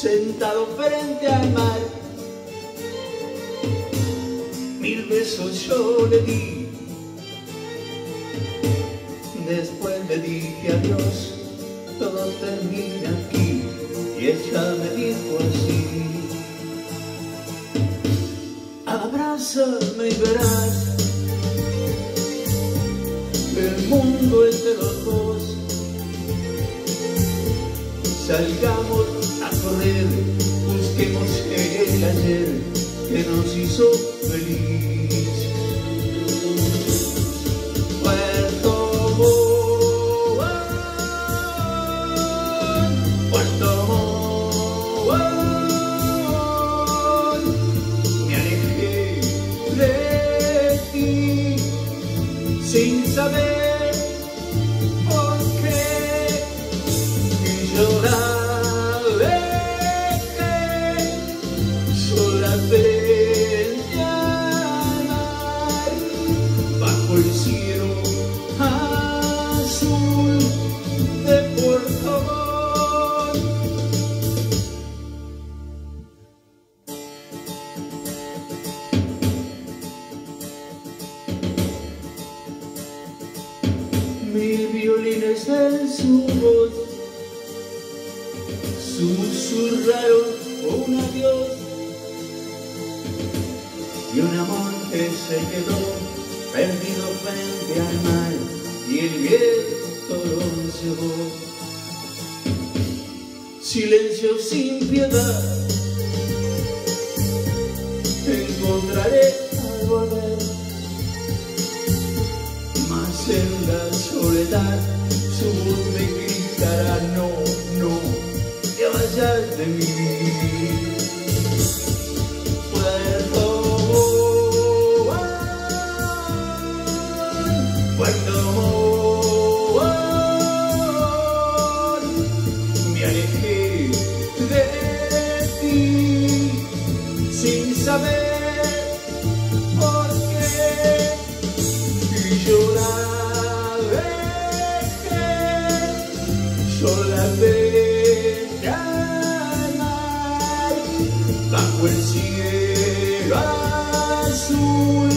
sentado frente al mar. 1000 besos yo le di, después le dije adiós, todo termina aquí. Y ella me dijo así: abrázame y verás, el mundo es de los dos. Salgamos a correr, busquemos el ayer que nos hizo feliz. Puerto Montt, me alejé de ti sin saber por qué, y yo la dejé sola frente al mar, bajo el cielo azul de Puerto Montt. Mil violines en su voz susurraron un adiós, y un amor que se quedó perdido frente al mar, y el viento lo llevó. Silencio sin piedad encontraré al volver, mas en la soledad su voz me gritará: no, no te vayas de mí. Puerto Montt, me alejé de ti sin saber por qué, y yo la dejé sola frente al mar, bajo el cielo azul